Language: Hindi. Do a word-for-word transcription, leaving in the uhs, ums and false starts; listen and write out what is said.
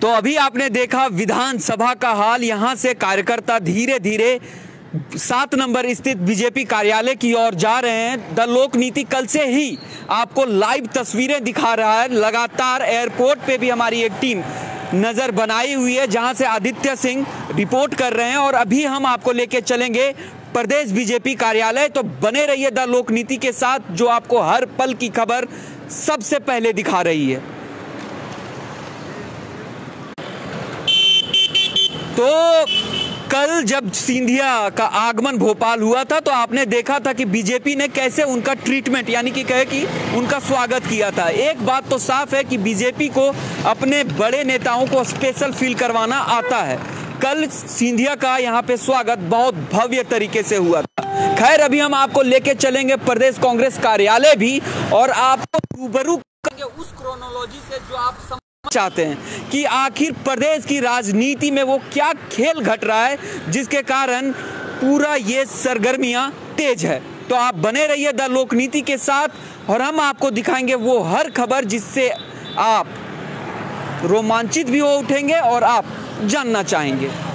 तो अभी आपने देखा विधानसभा का हाल। यहां से कार्यकर्ता धीरे धीरे सात नंबर स्थित बीजेपी कार्यालय की ओर जा रहे हैं। द लोक नीति कल से ही आपको लाइव तस्वीरें दिखा रहा है। लगातार एयरपोर्ट पे भी हमारी एक टीम नजर बनाई हुई है, जहां से आदित्य सिंह रिपोर्ट कर रहे हैं और अभी हम आपको लेके चलेंगे प्रदेश बीजेपी कार्यालय। तो बने रहिए द लोक नीति के साथ, जो आपको हर पल की खबर सबसे पहले दिखा रही है। तो कल जब सिंधिया का आगमन भोपाल हुआ था तो आपने देखा था कि बीजेपी ने कैसे उनका ट्रीटमेंट यानी कि कहे कि उनका स्वागत किया था। एक बात तो साफ है कि बीजेपी को अपने बड़े नेताओं को स्पेशल फील करवाना आता है। कल सिंधिया का यहाँ पे स्वागत बहुत भव्य तरीके से हुआ था। खैर, अभी हम आपको लेके चलेंगे प्रदेश कांग्रेस कार्यालय भी और आपको रूबरू करेंगे उस क्रोनोलॉजी से जो आप समझ चाहते हैं कि आखिर प्रदेश की राजनीति में वो क्या खेल घट रहा है जिसके कारण पूरा ये सरगर्मियां तेज है। तो आप बने रहिए द लोक नीति के साथ और हम आपको दिखाएंगे वो हर खबर जिससे आप रोमांचित भी हो उठेंगे और आप जानना चाहेंगे।